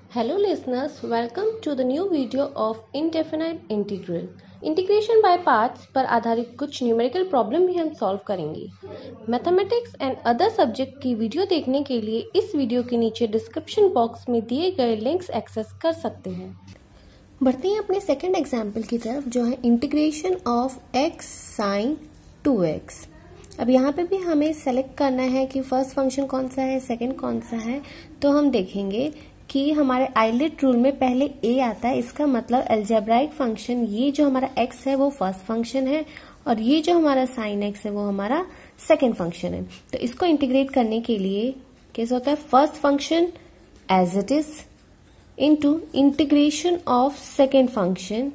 Hello listeners, welcome to the new video of indefinite integral. Integration by parts पर आधारित कुछ numerical problem भी हम सॉल्व करेंगे। मैथमेटिक्स एंड अदर सब्जेक्ट की वीडियो देखने के लिए इस वीडियो के नीचे डिस्क्रिप्शन बॉक्स में दिए गए लिंक्स एक्सेस कर सकते हैं। बढ़ते हैं अपने सेकंड एग्जाम्पल की तरफ, जो है integration of x sin 2x। अब यहाँ पे भी हमें सेलेक्ट करना है कि फर्स्ट फंक्शन कौन सा है, सेकंड कौन सा है। तो हम देखेंगे कि हमारे आइलेट रूल में पहले a आता है, इसका मतलब अलजेब्राइक फंक्शन, ये जो हमारा x है वो फर्स्ट फंक्शन है और ये जो हमारा साइन x है वो हमारा सेकंड फंक्शन है। तो इसको इंटीग्रेट करने के लिए कैसे होता है, first function as it is into integration of second function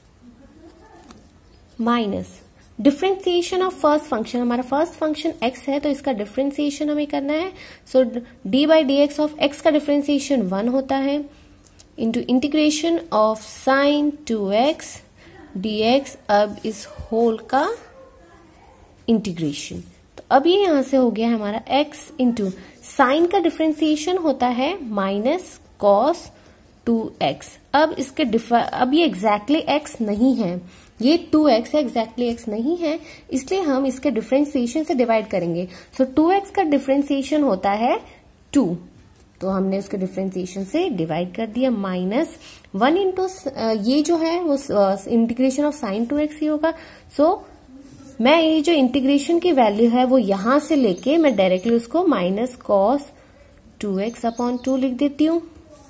minus differentiation of first function. हमारा फर्स्ट फंक्शन x है तो इसका डिफरेंशिएशन हमें करना है। So d by d x of x का डिफरेंशिएशन 1 होता है into integration of sine 2x dx। अब इस होल का इंटीग्रेशन, तो अब ये यहां से हो गया हमारा x इंटू साइन का डिफरेंशिएशन होता है माइनस कॉस 2x। अब इसके अब ये एग्जैक्टली x नहीं है, ये 2x है, एग्जैक्टली x नहीं है, इसलिए हम इसके डिफरेंशिएशन से डिवाइड करेंगे। सो 2x का डिफरेंशिएशन होता है 2, तो हमने उसके डिफरेंशिएशन से डिवाइड कर दिया माइनस 1 इंटू ये जो है वो इंटीग्रेशन ऑफ साइन 2x ही होगा। सो मैं ये जो इंटीग्रेशन की वैल्यू है वो यहां से लेके मैं डायरेक्टली उसको माइनस कॉस 2x अपॉन 2 लिख देती हूँ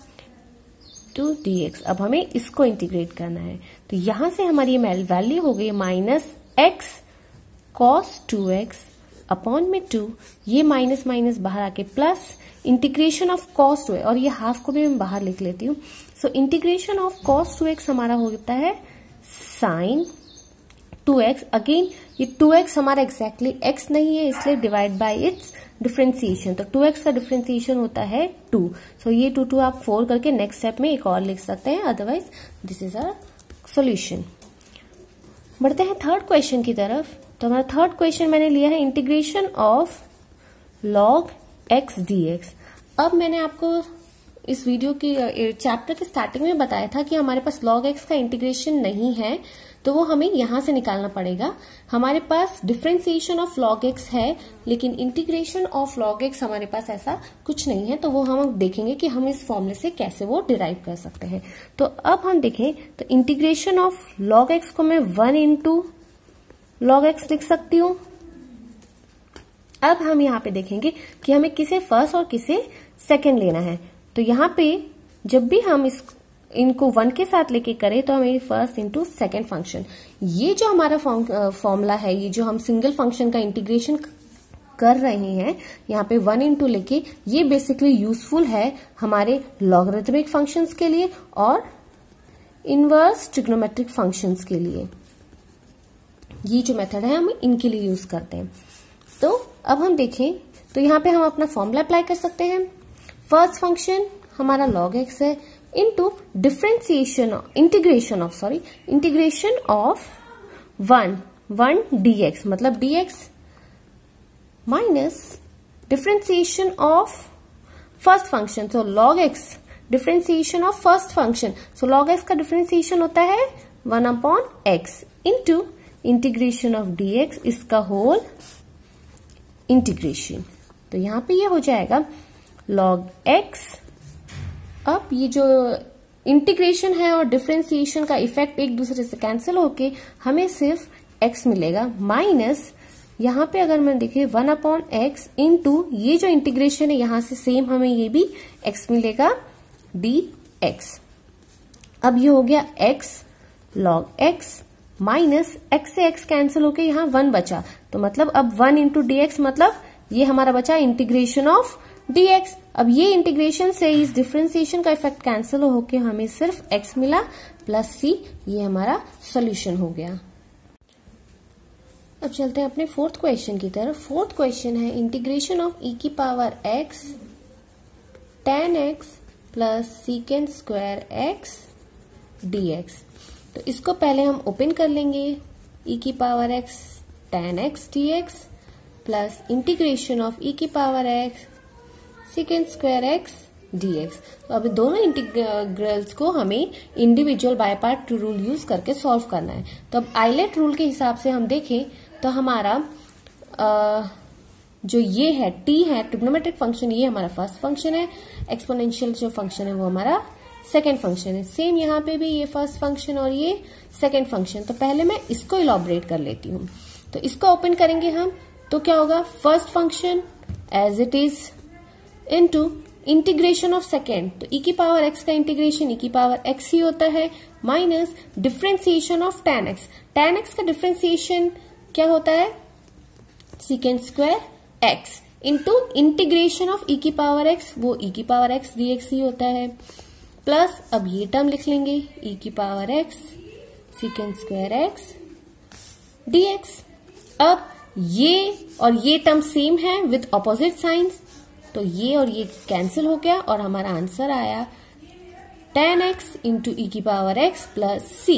टू dx। अब हमें इसको इंटीग्रेट करना है, तो यहां से हमारी वैल्यू हो गई minus x cos 2x upon में 2, ये माइनस माइनस बाहर आके plus integration of cos 2x, और ये हाफ को भी मैं बाहर लिख लेती हूँ। So integration of cos 2x हमारा होता है साइन 2x। अगेन ये 2x हमारा एग्जैक्टली x नहीं है, इसलिए डिवाइड बाय इट्स डिफरेंशिएशन, तो 2x का डिफरेंशिएशन होता है 2। सो ये 2 आप 4 करके नेक्स्ट स्टेप में एक और लिख सकते हैं, otherwise this is our solution. बढ़ते हैं थर्ड क्वेश्चन की तरफ। तो हमारा थर्ड क्वेश्चन मैंने लिया है integration of log x dx। अब मैंने आपको इस वीडियो की चैप्टर के स्टार्टिंग में बताया था कि हमारे पास log x का इंटीग्रेशन नहीं है, तो वो हमें यहां से निकालना पड़ेगा। हमारे पास डिफरेंशिएशन ऑफ log x है, लेकिन इंटीग्रेशन ऑफ log x हमारे पास ऐसा कुछ नहीं है, तो वो हम देखेंगे कि हम इस फॉर्मूले से कैसे वो डिराइव कर सकते हैं। तो अब हम देखें तो इंटीग्रेशन ऑफ log x को मैं 1 इंटू log x लिख सकती हूँ। अब हम यहाँ पे देखेंगे कि हमें किसे फर्स्ट और किसे सेकेंड लेना है। तो यहाँ पे जब भी हम इनको 1 के साथ लेके करें तो हमें फर्स्ट इंटू सेकेंड फंक्शन, ये जो हमारा फॉर्मूला है, ये जो हम सिंगल फंक्शन का इंटीग्रेशन कर रहे हैं यहाँ पे 1 इंटू लेके, ये बेसिकली यूजफुल है हमारे लॉगरिथमिक फंक्शंस के लिए और इनवर्स ट्रिग्नोमेट्रिक फंक्शंस के लिए। ये जो मेथड है हम इनके लिए यूज करते हैं। तो अब हम देखें तो यहाँ पे हम अपना फॉर्मूला अप्लाई कर सकते हैं। फर्स्ट फंक्शन हमारा log x है इंटू इंटीग्रेशन ऑफ 1 dx, मतलब dx minus differentiation of first function, so log x differentiation of first function, so log x का डिफरेंशिएशन होता है 1 upon x into integration of dx, इसका whole integration. तो यहां पे ये हो जाएगा log x। अब ये जो इंटीग्रेशन है और डिफरेंशिएशन का इफेक्ट एक दूसरे से कैंसिल होके हमें सिर्फ x मिलेगा, माइनस यहाँ पे अगर मैं देखे 1 अपॉन एक्स इंटू ये जो इंटीग्रेशन है यहां से सेम हमें ये भी x मिलेगा dx। अब ये हो गया x log x minus x से x कैंसिल होके यहाँ 1 बचा, तो मतलब अब 1 इंटू dx, मतलब ये हमारा बचा इंटीग्रेशन ऑफ dx। अब ये इंटीग्रेशन से इस डिफरेंशिएशन का इफेक्ट कैंसिल होके हमें सिर्फ x मिला प्लस c, ये हमारा सॉल्यूशन हो गया। अब चलते हैं अपने फोर्थ क्वेश्चन की तरफ। फोर्थ क्वेश्चन है इंटीग्रेशन ऑफ e की power x tan x plus second square x dx। तो इसको पहले हम ओपन कर लेंगे, e की power x tan x dx plus integration of e की power x second square x dx। तो अब दोनों इंटीग्रल्स को हमें individual by part rule use करके सॉल्व करना है। तो अब आइलेट रूल के हिसाब से हम देखें तो हमारा जो ये है t है ट्रिग्नोमेट्रिक फंक्शन, ये हमारा फर्स्ट फंक्शन है, एक्सपोनेंशियल जो फंक्शन है वो हमारा सेकेंड फंक्शन है। सेम यहाँ पे भी ये फर्स्ट फंक्शन और ये सेकेंड फंक्शन। तो पहले मैं इसको इलॉबरेट कर लेती हूँ। तो इसको ओपन करेंगे हम तो क्या होगा, first function as it is into integration of second, तो e की पावर x का इंटीग्रेशन e की पावर x ही होता है, minus differentiation of tan x। tan x का डिफ्रेंसिएशन क्या होता है, second square x into integration of e की पावर x, वो e की पावर x dx ही होता है, प्लस अब ये टर्म लिख लेंगे e की power x second square x dx। अब ये और ये टर्म सेम है विद ऑपोजिट साइंस, तो ये और ये कैंसिल हो गया और हमारा आंसर आया tan x इंटू ई की power x plus c।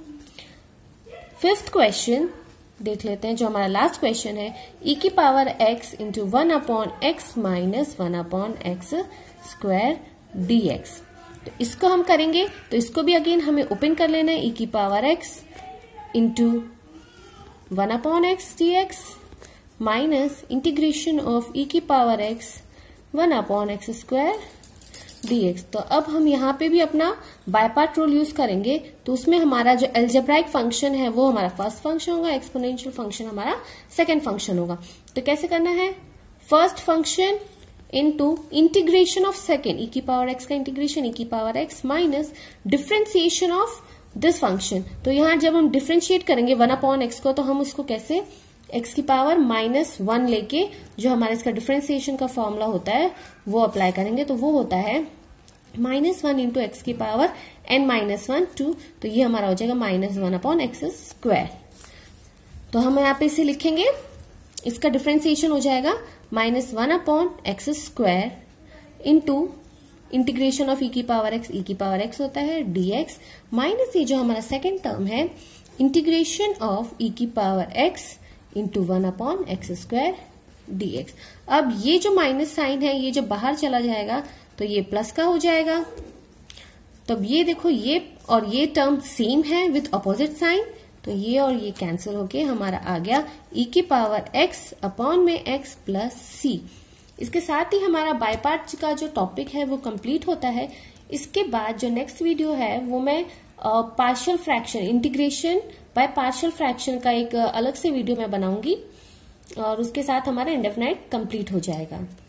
Fifth question देख लेते हैं, जो हमारा लास्ट क्वेश्चन है, e की power x into 1/x minus 1/x square dx। तो इसको हम करेंगे तो इसको भी अगेन हमें ओपन कर लेना है, e की power x into 1/x dx minus integration of e की power x 1/x square dx। तो अब हम यहाँ पे भी अपना बाय पार्ट रूल यूज करेंगे, तो उसमें हमारा जो अलजेब्राइक फंक्शन है वो हमारा फर्स्ट फंक्शन होगा, एक्सपोनेंशियल फंक्शन हमारा सेकेंड फंक्शन होगा। तो कैसे करना है, first function into integration of second, e की पावर x का इंटीग्रेशन e की power x minus differentiation of this function. तो यहाँ जब हम डिफ्रेंशिएट करेंगे 1/x को, तो हम उसको कैसे x की पावर -1 लेके जो हमारे इसका डिफ्रेंसिएशन का फॉर्मूला होता है वो अप्लाई करेंगे, तो वो होता है -1 इंटू एक्स की पावर n-1 2, तो ये हमारा हो जाएगा -1/x स्क्वायर। तो हम यहाँ पे इसे लिखेंगे, इसका डिफ्रेंसिएशन हो जाएगा -1/x square into integration of e की पावर x होता है dx, माइनस ये जो हमारा सेकेंड टर्म है इंटीग्रेशन ऑफ e की power x into 1/x square dx। अब ये जो माइनस साइन है ये जब बाहर चला जाएगा तो ये प्लस का हो जाएगा। तब ये देखो ये और ये टर्म सेम है विथ अपोजिट साइन, तो ये और ये कैंसिल होके हमारा आ गया e की पावर x अपॉन में x प्लस c। इसके साथ ही हमारा बाय पार्ट का जो टॉपिक है वो कंप्लीट होता है। इसके बाद जो नेक्स्ट वीडियो है वो मैं partial fraction, integration by partial fraction का एक अलग से वीडियो मैं बनाऊंगी और उसके साथ हमारा इंडेफिनाइट कंप्लीट हो जाएगा।